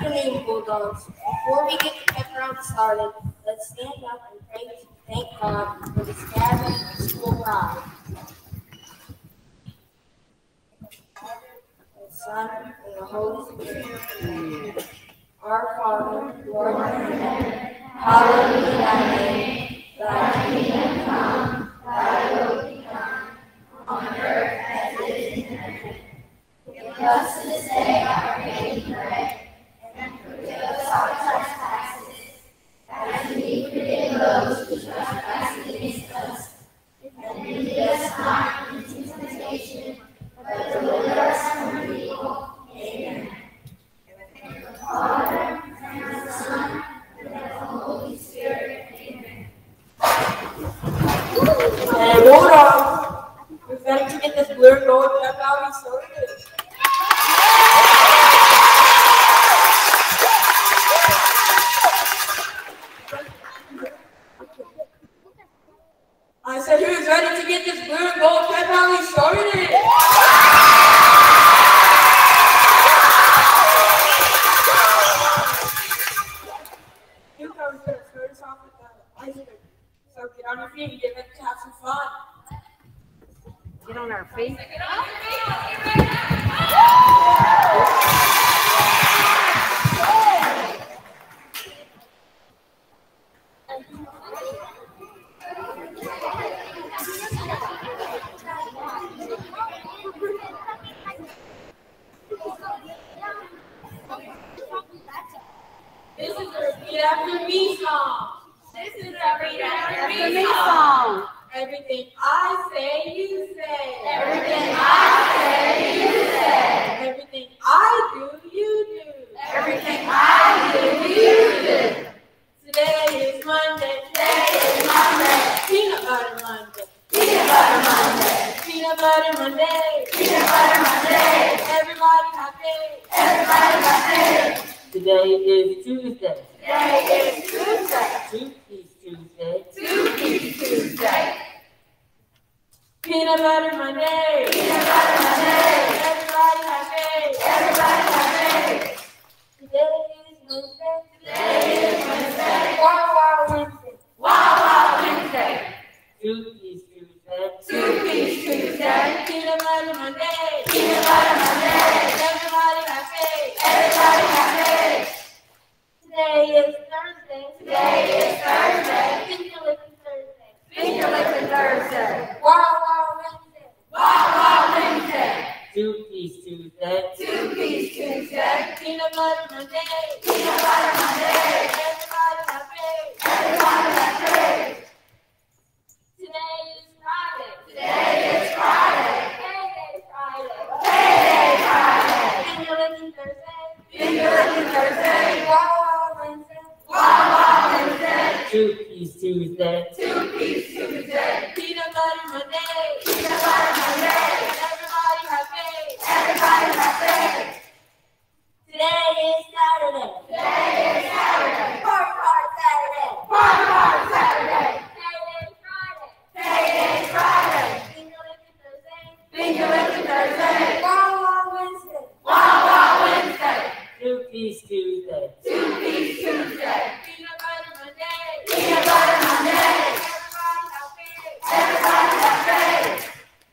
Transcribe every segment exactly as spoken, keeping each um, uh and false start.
afternoon, Bulldogs. Before we get the pep run started, let's stand up and pray to thank God for this gathering and school ride. The Son, and the Holy Spirit. Our Father, who art in heaven, hallowed be thy name. Thy kingdom come, thy will be done, on earth as it is in heaven. Give us this day our daily bread, and forgive us our trespasses, as we forgive those who trespass against us. And lead us not into temptation, but deliver us from evil. Amen. And the Father, and the Son, and the Holy Spirit. Amen. And hold on. We're ready to get this blue and gold pep rally started. I said, who's ready to get this blue and gold pep rally started? You comes going to start us off with the ice cream. So get on your feet and get ready to have some fun. Get on our feet. Get on your feet. Let's get ready to have This is the repeat after me song. This is a repeat after After me me song. song. Everything I say, you say. Everything I say, you say. Everything I do, you do. Everything I do, you do. Today is Monday. Today is Monday. Peanut butter Monday. Peanut butter Monday. Peanut butter Monday. Peanut butter Monday. Everybody happy. Everybody happy. Today is Tuesday. Today is Tuesday. Two Piece Tuesday. Two Piece Tuesday. Peanut butter Monday. Peanut butter Monday. Everybody happy. Everybody happy. Today is Wednesday. Today is Wednesday. Wow, wow, Wednesday. Wow, wow, Wednesday. Two Piece Tuesday. Two Piece Tuesday. Peanut butter Monday. Peanut butter Monday. Everybody happy. Everybody happy. Today is Thursday. Today is Thursday. Finger licking Thursday. Finger licking Thursday. Wow, wow, Wednesday. Wow, wow, Wednesday. Two Piece Tuesday. Two Piece Tuesday. Peanut butter Monday. Peanut butter Monday. Everybody happy. Everybody happy. Today is Friday. Today is Friday. Payday Friday. Payday Friday. Finger licking Thursday. Finger licking Thursday. Wow, wow, Wednesday. Wow, wow, Wednesday. Two Piece Tuesday. Two Piece Tuesday. Peanut butter Monday. Peanut butter Monday. Everybody happy. Everybody happy. Today is Saturday. Today is Saturday. Party, party, Saturday. Party, party, Saturday. Payday Friday. Payday Friday. Finger licking Thursday. Finger licking Thursday. Wow, wow, Wednesday. Wow, wow, Wednesday. Two Piece Tuesday. Two Piece Tuesday. Peanut butter Monday. Peanut butter Monday. Everybody happy. Everybody happy.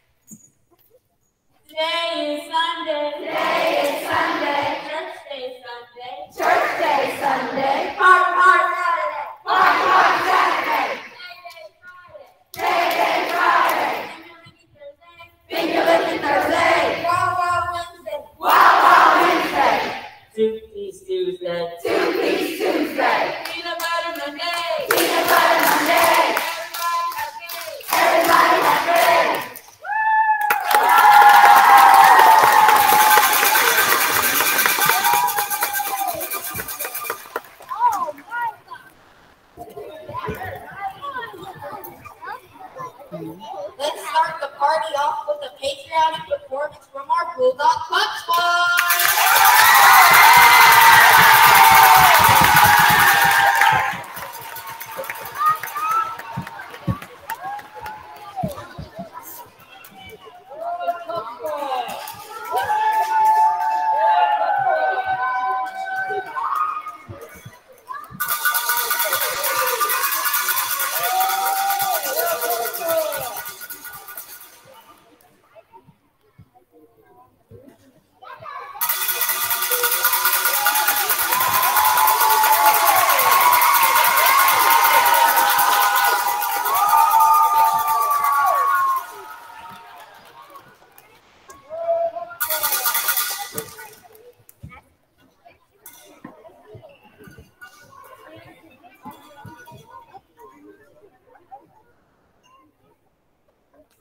Today is Sunday. Today is Sunday. Church Day Sunday. Church Day Sunday. Party, party, Saturday. Party, party, Saturday. Payday Friday. Payday Friday. Finger licking Thursday. Finger licking Thursday. Wow, wow, Wednesday. Wow, wow, Wednesday. Two Piece Tuesday. Two Piece Tuesday. Peanut butter Monday. Peanut butter Monday. Everybody happy. Everybody happy. Let's start the party off with a patriotic performance from our Bulldog Club Squad.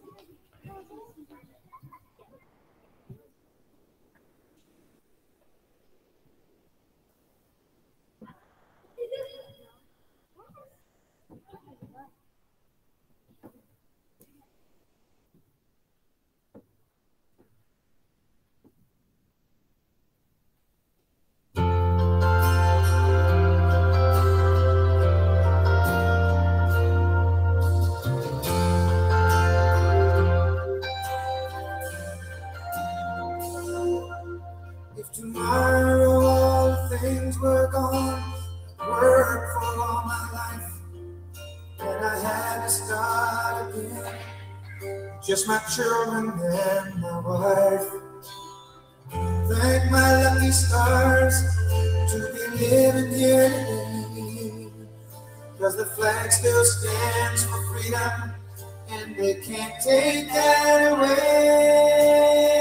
If tomorrow all things were gone, I'd work for all my life, and I had to start again, just my children and my wife. Thank my lucky stars to be living here today, 'cause the flag still stands for freedom, and they can't take that away.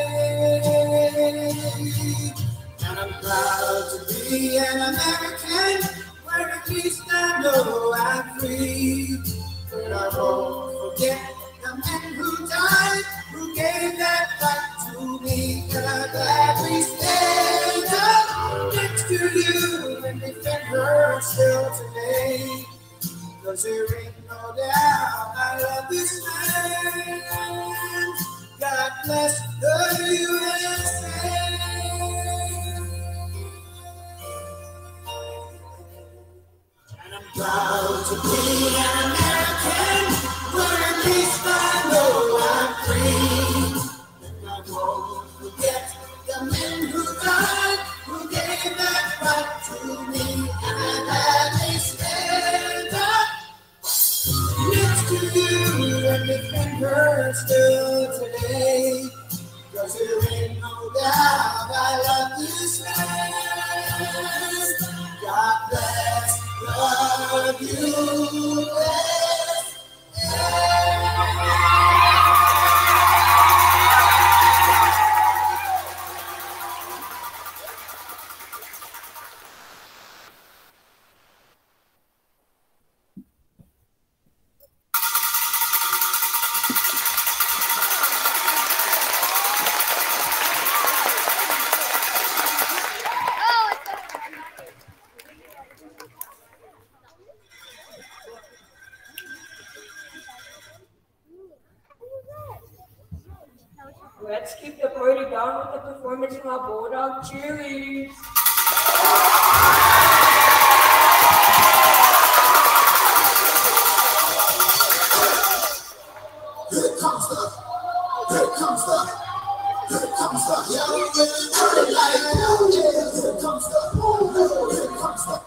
And I'm proud to be an American, where at least I know I'm free. But I won't forget the men who died, who gave that right to me. And I gladly stand up next to you and defend her still today. 'Cause there ain't no doubt I love this land. God bless the U S A. And I'm proud to be an American, where at least I know I'm free. And I won't forget the men who died, who gave that right to me. And I gladly stand up next to you and defend her still today. 'Cause there ain't no doubt I love this land. God bless the U S A. Let's keep the party going with the performance of our Bulldog cheerleaders. Here comes the, here comes the, here comes the yellow, dirty light. Here comes the, here comes the.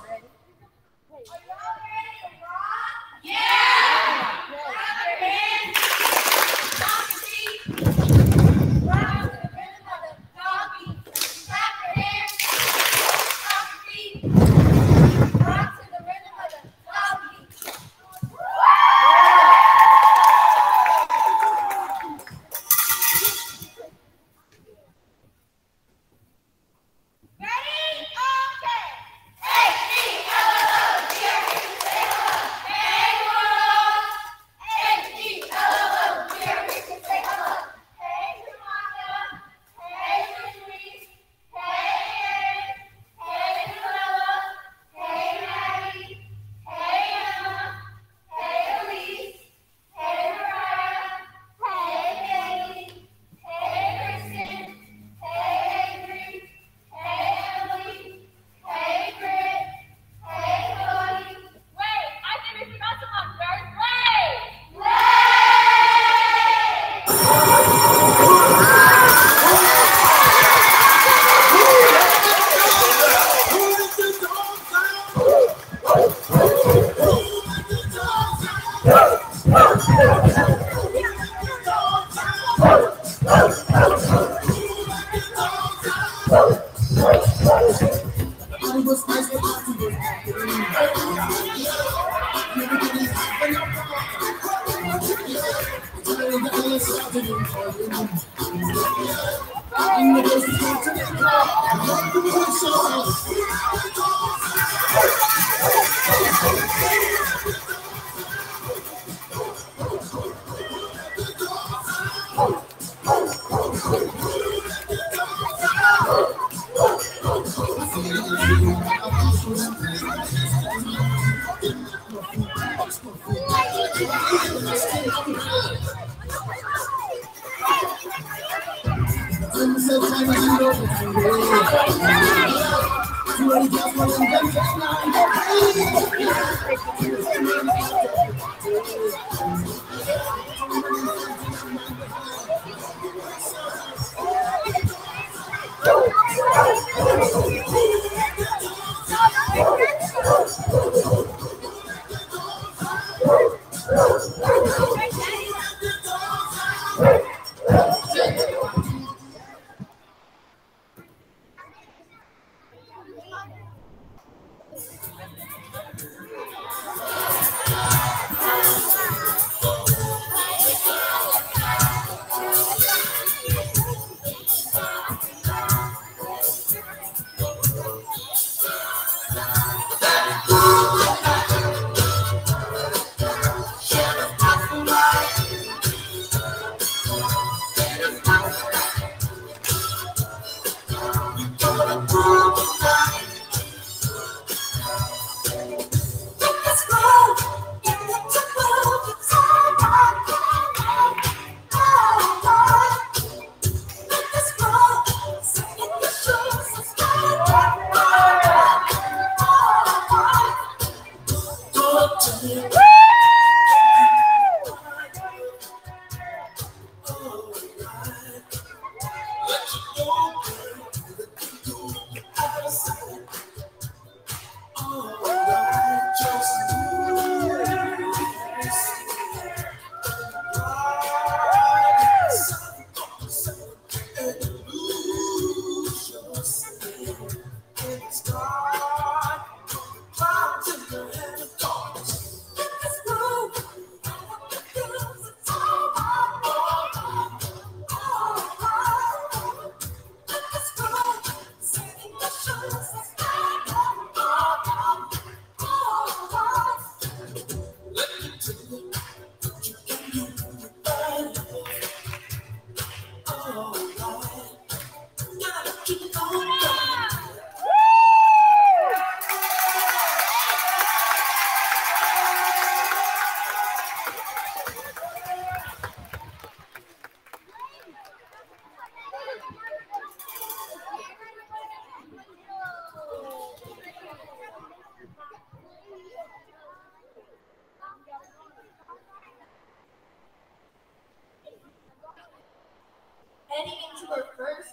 Heading into her first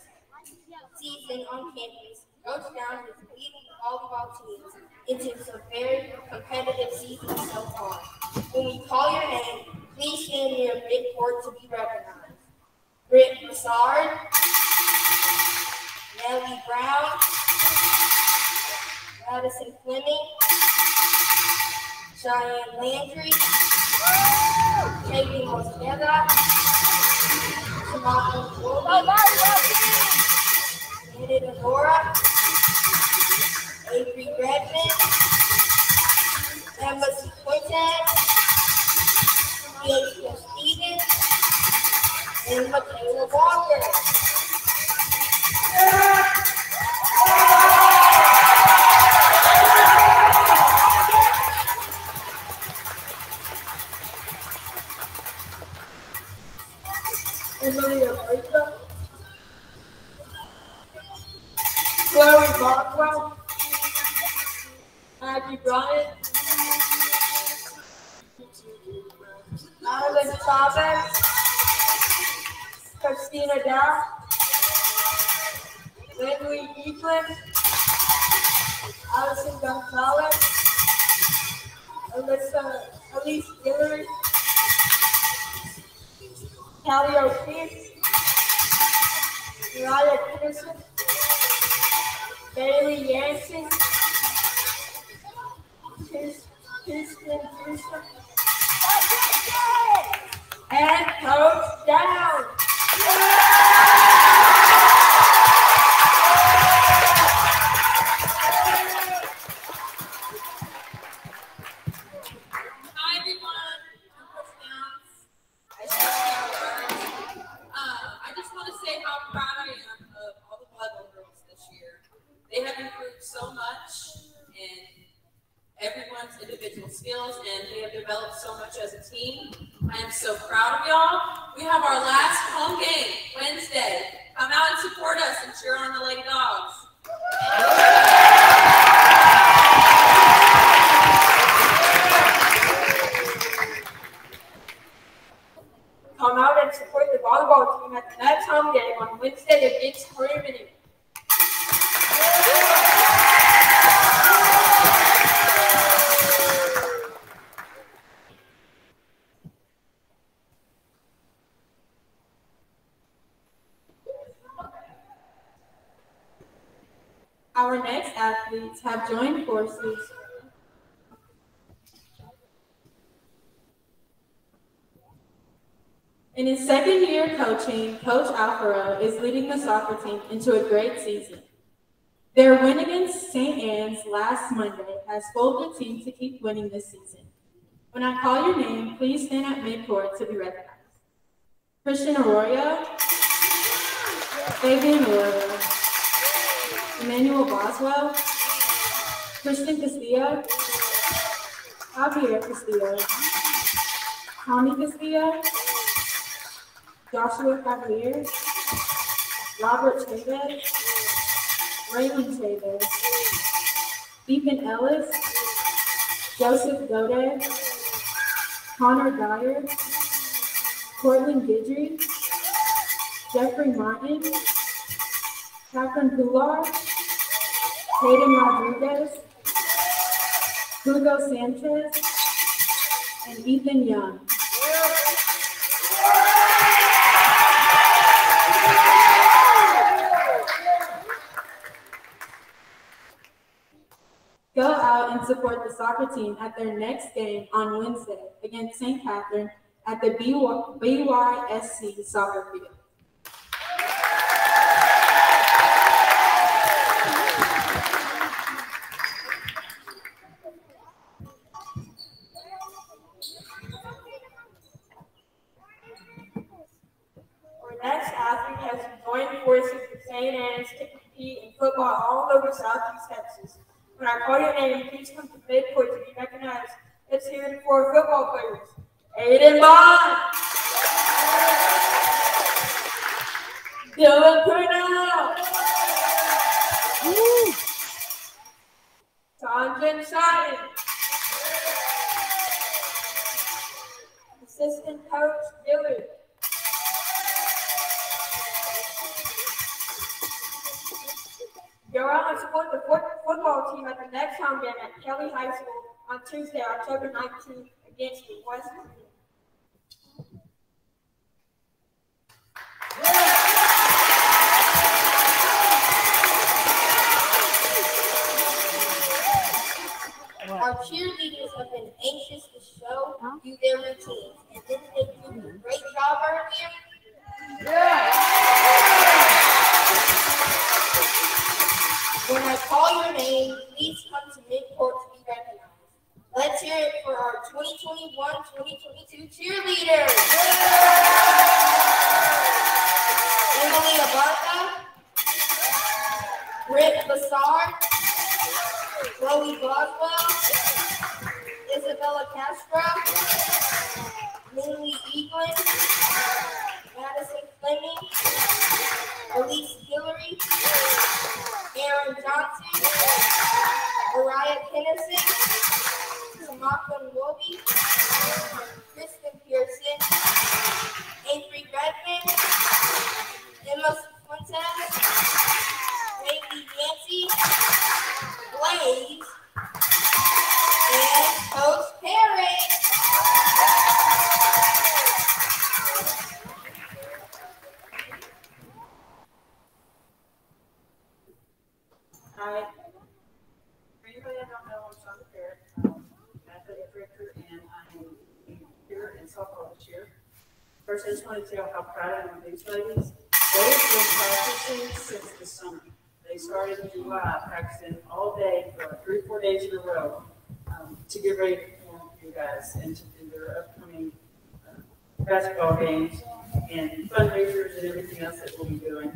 season on campus, Coach Downs is leading the volleyball teams into some very competitive seasons so far. When we call your name, please stand near a big board to be recognized. Britt Broussard, Nellie Brown, Madison Fleming, Cheyenne Landry, Katie Mosqueda, Samantha Canada Nora, Avery Redmond, Emma Cifuentes, Jessica Stevens, and Michaela Walker. Emily Abrita, Chloe Barkwell, Maggie Bryant, Madeline Chavez, Christina Dow, Lindley Eklund, Allison Gonzalez, Alyssa, Elise Guillory, Callie O'Keefe, Mariah Peterson, Bailey Yancey, Kirsten Houston, and Coach Down. Hi everyone, I'm Coach Downs. I just want to say how proud I am of all the volleyball girls this year. They have improved so much in everyone's individual skills, and they have developed so much as a team. I am so proud of y'all. We have our last home game Wednesday. Come out and support us and cheer on the Lady Dogs. Come out and support the volleyball team at the next home game on Wednesday against Harmony. Our next athletes have joined forces in his second year coaching. Coach Alfaro is leading the soccer team into a great season. Their win against Saint Anne's last Monday has fueled the team to keep winning this season. When I call your name, please stand at midcourt to be recognized. Christian Arroyo, Fabian Arroyo, Emmanuel Boswell, Christian Castillo, Javier Castillo, Tommy Castillo, Joshua Cavalier, Robert Chavez, Raymond Chavez, Ethan Ellis, Joseph Gode, Connor Dyer, Cortland Guidry, Jeffrey Martin, Catherine Pular, Hayden Rodriguez, Hugo Sanchez, and Ethan Young. Go out and support the soccer team at their next game on Wednesday against Saint Catherine at the B Y S C soccer field. Our next athlete has joined forces with Saint Anne's to compete in football all over Southeast Texas. When I call your name, please come to midcourt to be recognized. Let's hear it for our football players. Aiden Bond, Dylan Purnell, Tanjan Sutton, Assistant Coach Dillard, Go out and support the football team at the next home game at Kelly High School on Tuesday, October nineteenth against the West Virginia. Our cheerleaders have been anxious to show you their routines, and didn't they do a great job earlier? Yeah. When I call your name, please come to midcourt to be recognized. Let's hear it for our twenty twenty-one twenty twenty-two cheerleaders. Emily Abarca, Britt Bassard, Chloe Boswell, Isabella Castro, Lily Eaglin, Madison Fleming, Elise Hillary, Aaron Johnson, Mariah Kennison, Tamaka Nwobi, Kristen Pearson, Avery Redmond, Emma Fuentes, Bailey Yancey, Blaze, and Coach Perry. Hi. For anybody that don't know, I'm Sean Parrott, um, athletic director, and I'm here in softball this year. First, I just want to tell you how proud I am of these ladies. They've been practicing since the summer. They started in July, practicing all day for like three, four days in a row um, to get ready for you guys and to do their upcoming uh, basketball games and fundraisers and everything else that we'll be doing.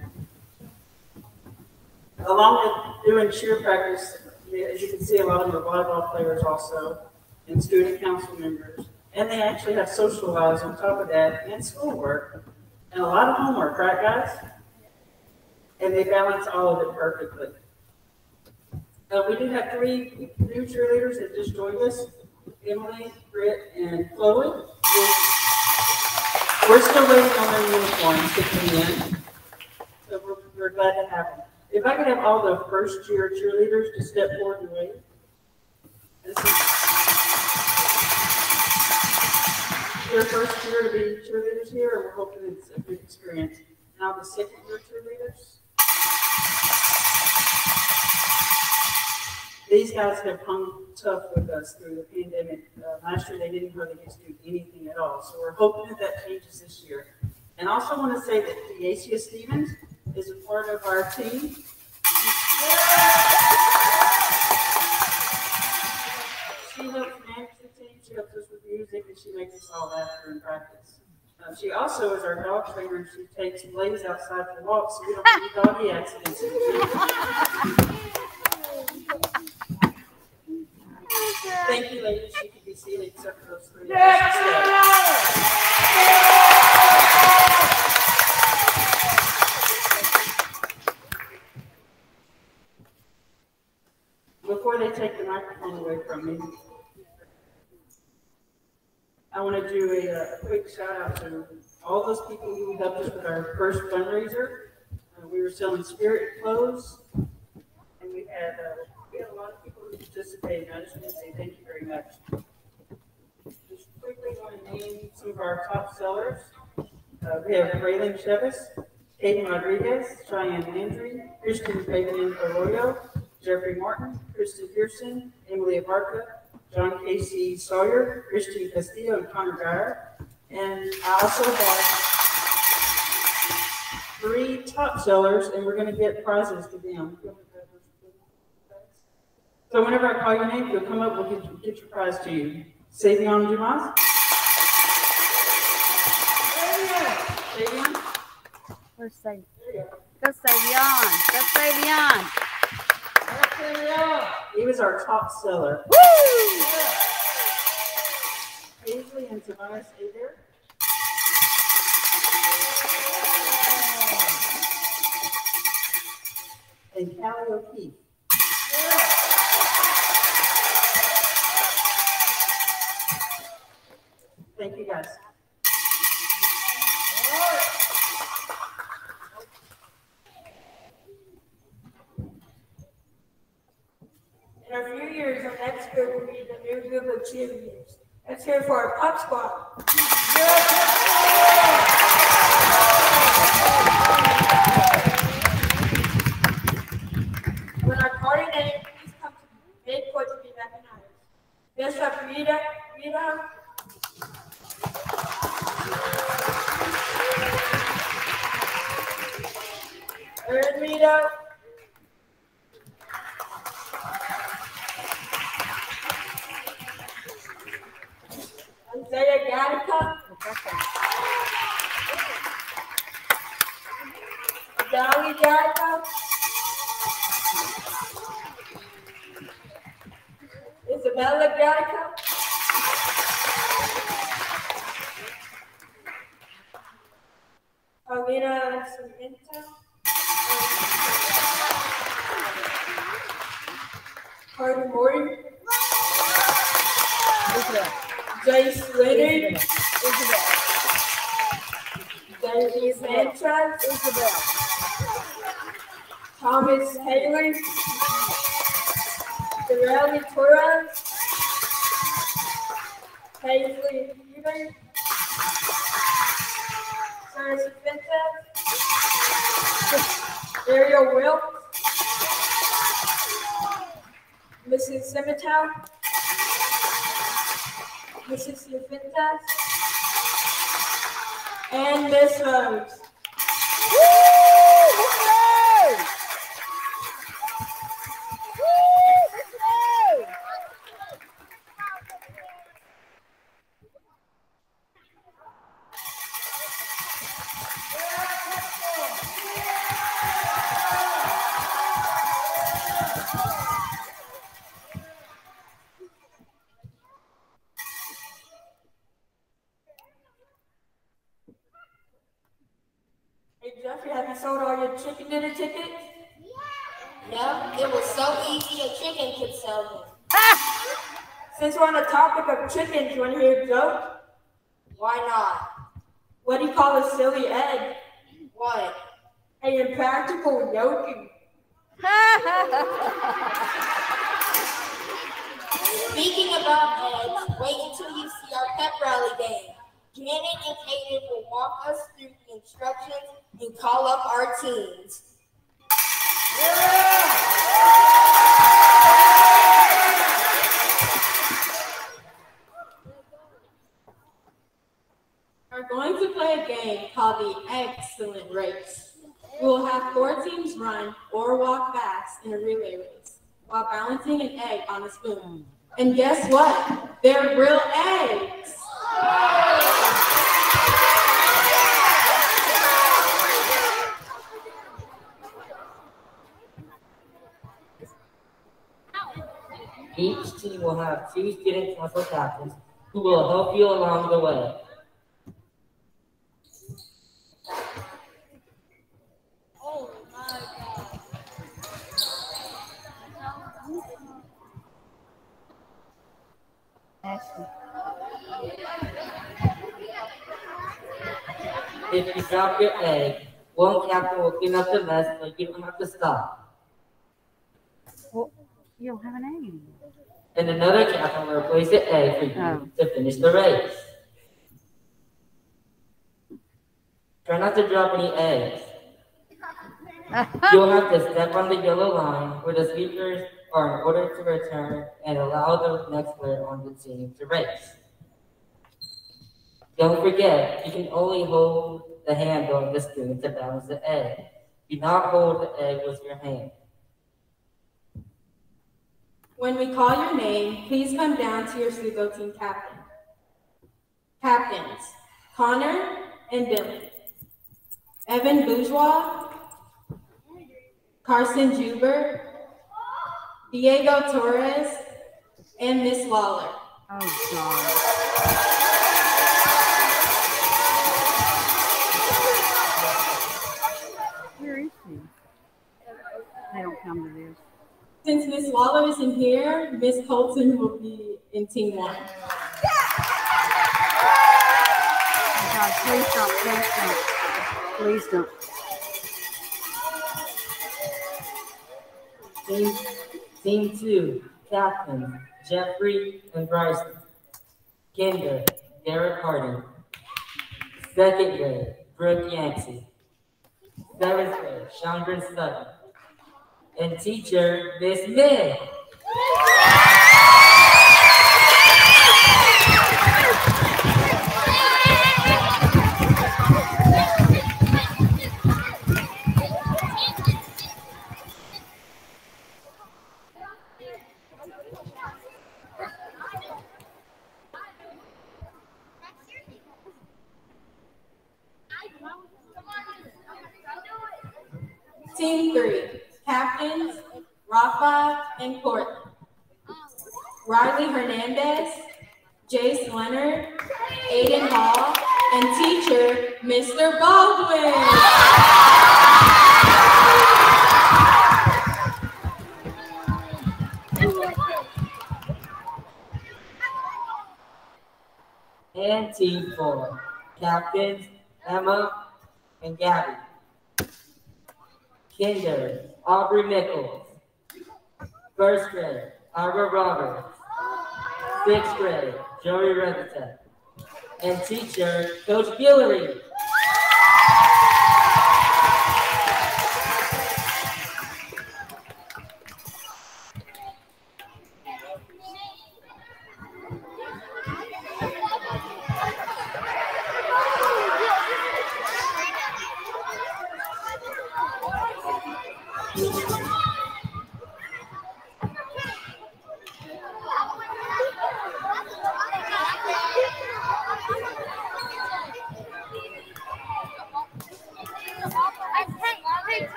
Along with doing cheer practice, as you can see, a lot of them are volleyball players also, and student council members. And they actually have social lives on top of that, and schoolwork, and a lot of homework, right, guys? And they balance all of it perfectly. Uh, we do have three new cheerleaders that just joined us, Emily, Britt, and Chloe. We're, we're still waiting on their uniforms to come in, so we're, we're glad to have them. If I could have all the first year cheerleaders to step forward and wave. This is their first year to be cheerleaders here, and we're hoping it's a good experience. Now the second year cheerleaders. These guys have hung tough with us through the pandemic. Uh, last year they didn't hardly get to do anything at all, so we're hoping that that changes this year. And I also want to say that Deacia Stevens is a part of our team. She helps manage the team, she helps us with music, and she makes us all laugh during practice. Uh, she also is our dog trainer, and she takes Blaze outside for walks so we don't have any doggy accidents. Thank you, ladies. You can be seated except for those three. Before they take the microphone away from me, I want to do a, a quick shout out to all those people who helped us with our first fundraiser. Uh, we were selling spirit clothes, and we had uh, we had a lot of people who participated. I just want to say thank you very much. Just quickly want to name some of our top sellers. Uh, we have Raylan Chevis, Katie Rodriguez, Cheyenne Landry, Christian Fagan Arroyo, Jeffrey Martin, Kristen Pearson, Emily Abarca, John Casey Sawyer, Christian Castillo, and Connor Geyer. And I also have three top sellers, and we're going to get prizes to them. So whenever I call your name, you'll come up, we'll get, get your prize to you. Savion Dumas. Savion. Where's Savion? Go Savion. Go Savion. He was our top seller. Woo! Paisley and Tobias Adair. And Callie O'Keefe. Thank you, guys. In a few years, our next group will be the new group of cheerleaders. Let's hear it for our pop squad. When I call your name, please come to midcourt to be recognized. Bishop Rita, Rita. Erin Rita. Isaiah Gatica. Dolly Gatica. Isabella Gatica. Paulina Sarmiento. Carter Morton. Jace Leonard. Isabel. Daisy Sanchez. Isabel. Thomas Taylor. Dorelli Torres. Paisley Huber. Sarah Vincent. Ariel Wilkes. Missus Simitow. Missus Yufintas, and Miss Rose. Jeffrey, have you sold all your chicken dinner tickets? Yep, it was so easy a chicken could sell them. Since we're on the topic of chickens, you want to hear a joke? Why not? What do you call a silly egg? What? An impractical yogi. Speaking about eggs, wait until you see our pep rally game. Janet and Kaden will walk us through the instructions and call up our teams. We're going to play a game called the Excellent Race. We will have four teams run or walk fast in a relay race while balancing an egg on a spoon. And guess what? They're real eggs. Each team will have two student council captains who will help you along the way. Oh my God. Ashley. If you drop your egg, one captain will clean up the mess, but you don't have to stop. Well, you don't have an egg anymore. And another captain will replace the egg for you Oh. to finish the race. Try not to drop any eggs. You'll have to step on the yellow line where the speakers are in order to return and allow the next player on the team to race. Don't forget, you can only hold the handle of the spoon to balance the egg. Do not hold the egg with your hand. When we call your name, please come down to your Sugo team captain. Captains, Connor and Billy. Evan Bourgeois, Carson Juber, Diego Torres, and Miss Lawler. Oh, God. Where is she? They don't come to this. Since Miss Lawler isn't here, Miss Colton will be in team one. Oh, God, please don't, please don't. Please don't. Team, team two, captains Jeffrey and Bryson. Kinder, Derek Harding. Second grade, Brooke Yancey. Seventh grade, Chandra Sutton. And teacher, Miss Min. Team three, captains Rafa and Courtney. Riley Hernandez, Jace Leonard, Aiden Hall, and teacher, Mister Baldwin. And team four, captains Emma and Gabby. Kinder, Aubrey Nichols. First grade, Ira Roberts. Sixth grade, Joey Revita. And teacher, Coach Guillory.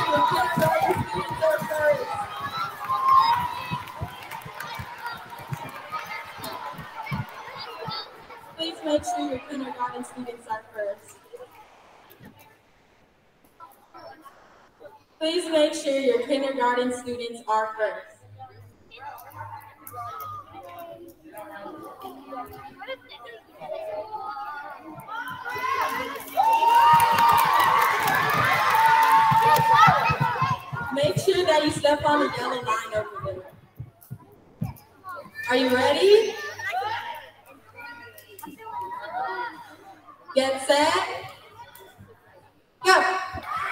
your kindergarten students are first. Please make sure your kindergarten students are first. Please make sure your kindergarten students are first. Make sure that you step on the yellow line over there. Are you ready? Get set. Go.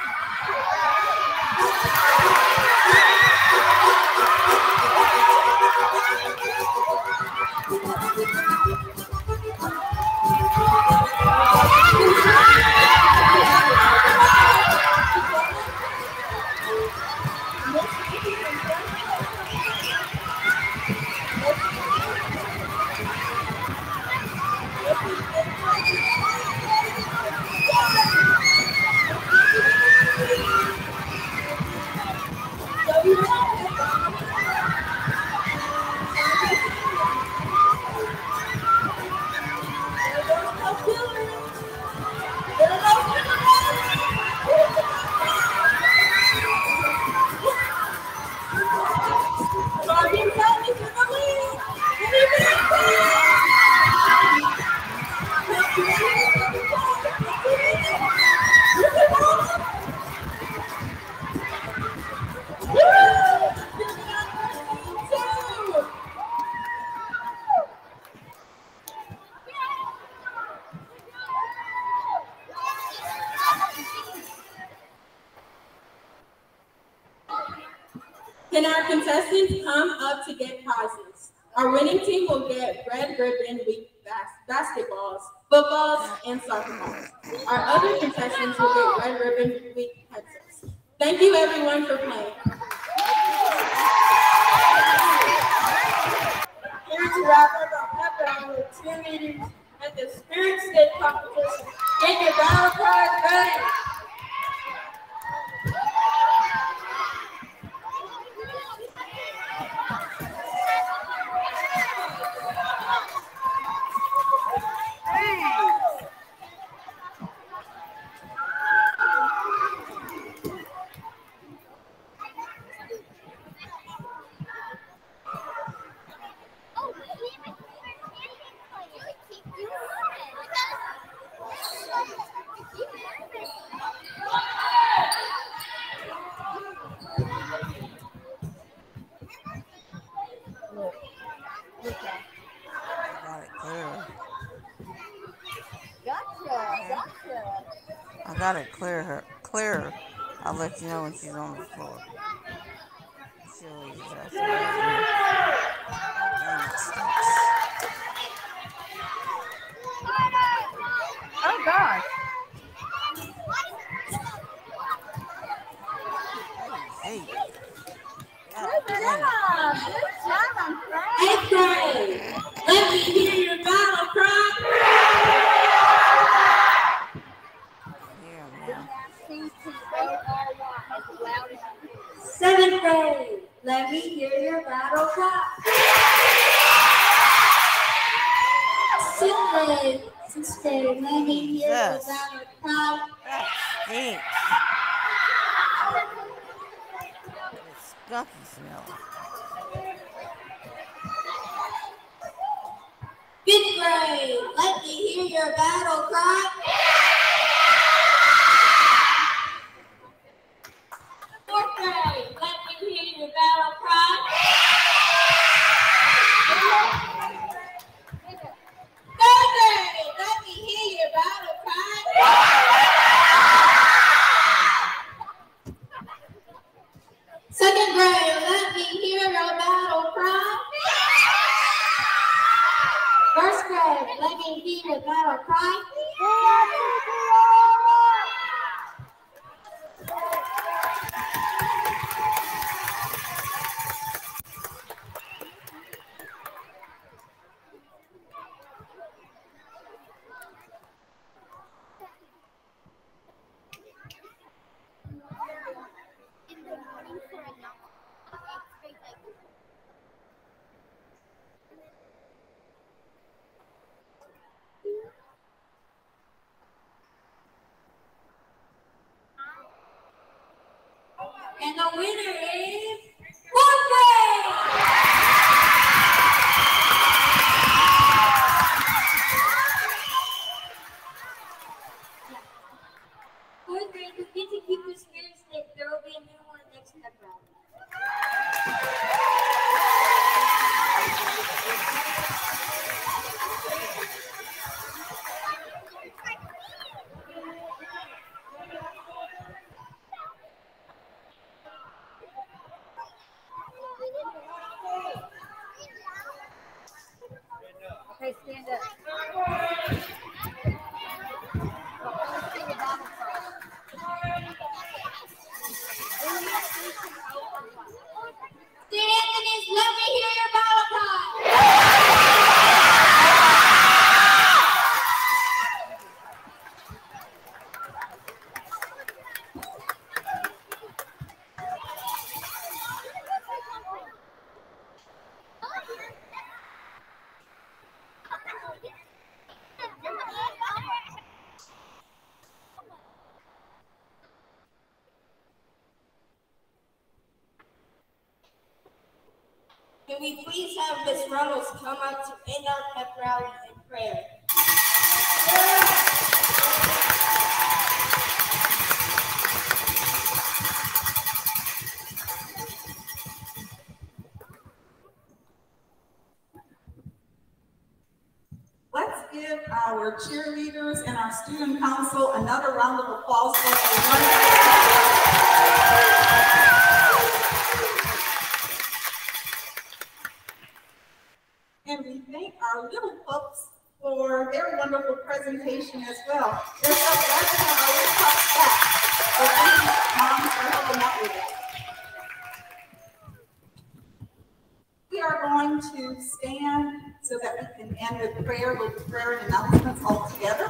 Can our contestants come up to get prizes? Our winning team will get red ribbon week bas basketballs, footballs, and soccer balls. Our other contestants will get red ribbon week pencils. Thank you everyone for playing. Here to wrap up our pep rally with two meetings at the Spirit State competition. Get your battle card ready. I gotta clear her. Clear her. I'll let you know when she's on the floor. She'll use that. Dang, it stinks. Oh gosh. Hey, hey. Good job. Good job, I'm proud. Eighth grade, let me hear your battle cry. Seventh grade, let me hear your battle cry. Sixth grade, sixth grade, let me hear your battle cry. That stinks. It's skunky smell. Fifth grade, let me hear your battle cry. Fourth grade, let me hear your battle cry. Third grade, let me hear your battle cry. Second grade, let me hear your battle cry. First grade, let me hear your battle cry. And the winner is fourth grade. Fourth grade, you get to keep your spirits lit. There will be a new one next pep rally. Okay, stand up. Saint Anthony's, let me hear your battle cry. Can we please have Miss Reynolds come up to end our pep rally in prayer? Let's give our cheerleaders and our student council another round of applause for a And we thank our little folks for their wonderful presentation as well. They're so glad to have our little folks back. So thank you, moms, for helping out with that. We are going to stand so that we can end with prayer, with prayer and announcements all together.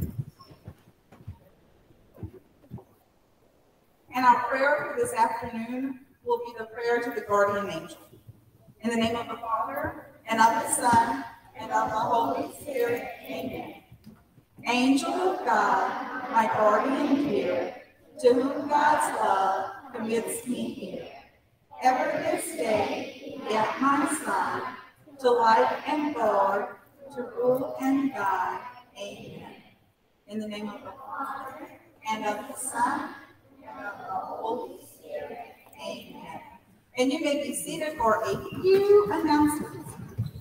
And our prayer for this afternoon will be the prayer to the guardian angel. In the name of the Father, and of the Son, and of the Holy Spirit, amen. Angel of God, my guardian dear, to whom God's love commits me here. Ever this day, yet my son, to light and guard, to rule and guide, amen. In the name of the Father, and of the Son, and of the Holy Spirit, amen. And you may be seated for a few announcements.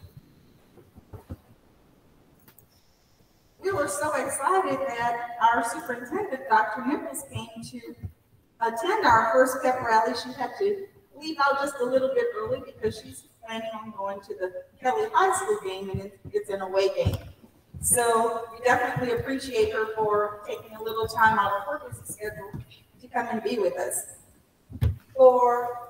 We were so excited that our superintendent, Doctor Nichols, came to attend our first pep rally. She had to leave out just a little bit early because she's planning on going to the Kelly High School game, and it's an away game. So we definitely appreciate her for taking a little time out of her busy schedule to come and be with us. For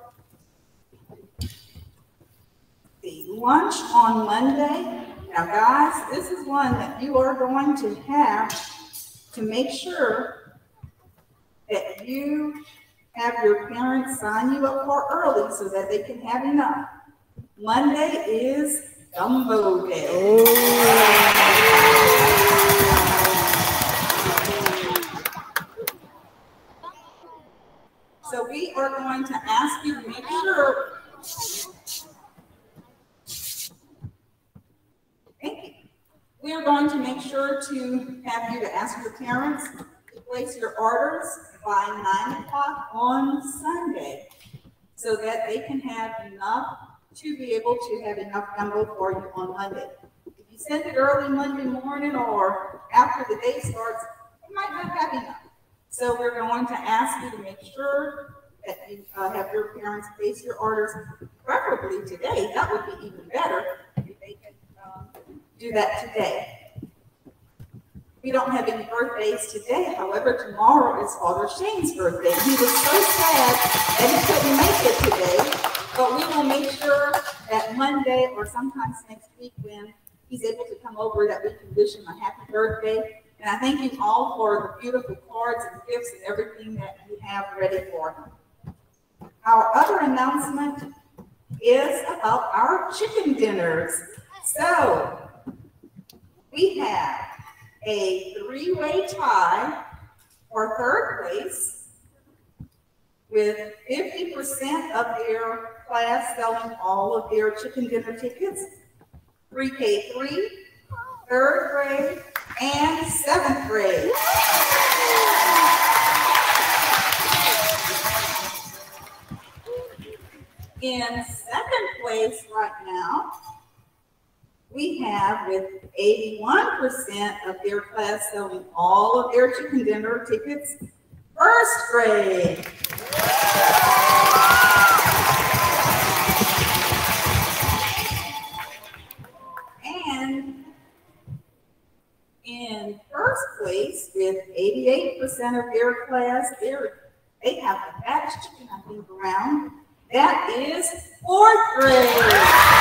the lunch on Monday, now guys, this is one that you are going to have to make sure that you have your parents sign you up for early so that they can have enough. Monday is gumbo day. Oh. So we are going to ask you to make sure. Thank you. We are going to make sure to have you to ask your parents to place your orders by nine o'clock on Sunday so that they can have enough to be able to have enough gumbo for you on Monday. If you send it early Monday morning or after the day starts, you might not have enough. So we're going to ask you to make sure that you uh, have your parents place your orders, preferably today. That would be even better if they can um, do that today. We don't have any birthdays today. However, tomorrow is Father Shane's birthday. He was so sad that he couldn't make it today, but we will make sure that Monday or sometimes next week when he's able to come over that we can wish him a happy birthday. And I thank you all for the beautiful cards and gifts and everything that you have ready for him. Our other announcement is about our chicken dinners. So we have a three-way tie for third place, with fifty percent of their class selling all of their chicken dinner tickets, pre K three, third grade, and seventh grade. In second place right now, we have with eighty-one percent of their class selling all of their chicken dinner tickets, first grade. And in first place with eighty-eight percent of their class, they're, they have the fattest chicken I think around. That is fourth grade.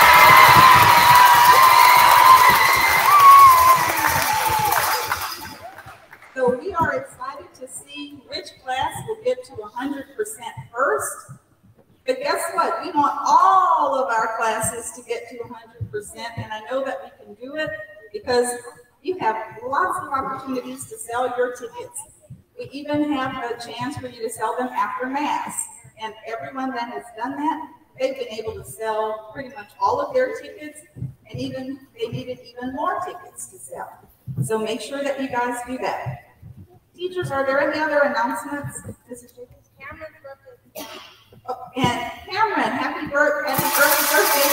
So we are excited to see which class will get to one hundred percent first. But guess what? We want all of our classes to get to one hundred percent, and I know that we can do it because you have lots of opportunities to sell your tickets. We even have a chance for you to sell them after Mass. And everyone that has done that, they've been able to sell pretty much all of their tickets, and even they needed even more tickets to sell. So make sure that you guys do that. Teachers, are there any other announcements? Missus Jacobs? Cameron's birthday. Oh, and Cameron, happy birthday, happy birthday, birthday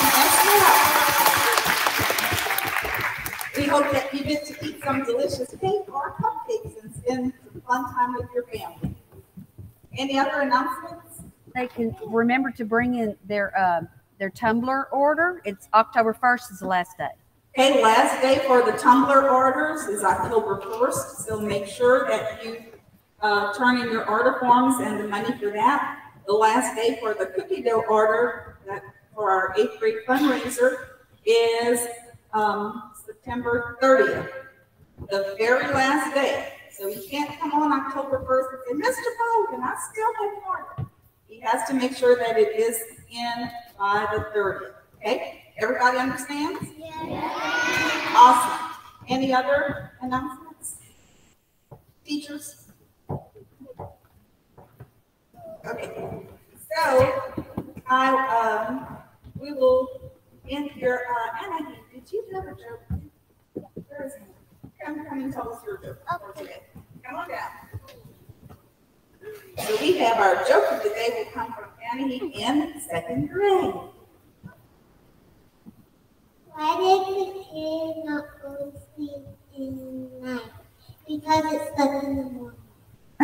to Cameron as well. We hope that you get to eat some delicious cake or cupcakes and spend some fun time with your family. Any other announcements? They can remember to bring in their uh, their tumbler order. It's October first is the last day. Okay, last day for the tumbler orders is October first. So make sure that you uh, turn in your order forms and the money for that. The last day for the cookie dough order that for our eighth grade fundraiser is um, September thirtieth, the very last day. So you can't come on October first and say, Mister Bogan, I still have an order. He has to make sure that it is in by the thirtieth. Okay? Everybody understands? Yeah. Awesome. Any other announcements? Teachers? Okay. So I um we will end here. Uh, Anna, did you have a joke? Where is he? Come, come and tell us your joke for today. Come on down. So we have our joke of the day will come from Annie in second grade. Why did the kid not go to sleep in the night? Because it's stuck in the morning. It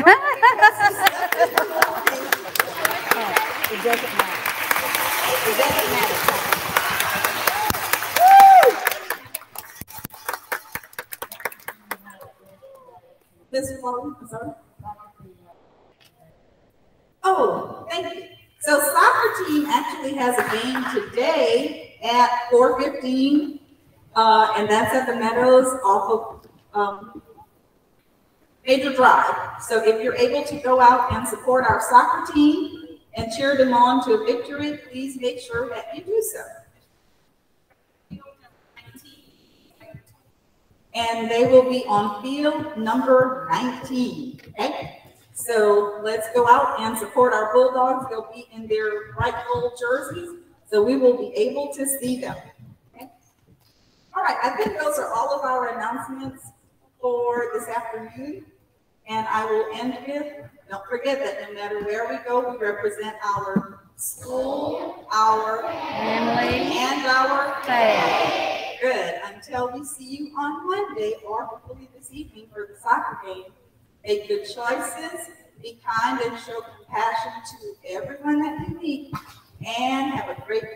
doesn't matter. It doesn't matter. Mister Paul, sorry. Oh, thank you. So soccer team actually has a game today at four fifteen, uh, and that's at the Meadows off of um, Major Drive. So if you're able to go out and support our soccer team and cheer them on to a victory, please make sure that you do so. And they will be on field number nineteen, okay? So let's go out and support our Bulldogs. They'll be in their bright gold jerseys, so we will be able to see them, okay? All right, I think those are all of our announcements for this afternoon. And I will end with, don't forget that no matter where we go, we represent our school, our family, and our faith. Good. Until we see you on Monday or hopefully this evening for the soccer game, make good choices, be kind and show compassion to everyone that you meet, and have a great